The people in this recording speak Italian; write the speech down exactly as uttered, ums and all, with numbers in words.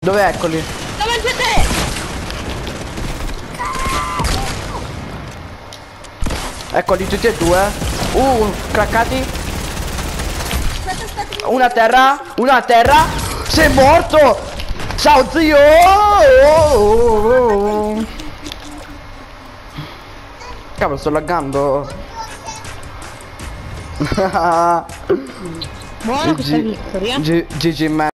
Dove eccoli? Davanti a te! Eccoli tutti e due. Uh, craccati. Aspetta, aspetta. Una a terra, una a terra. Sei morto! Ciao zio! Cavolo, sto laggando. Buona questa vittoria. G G man.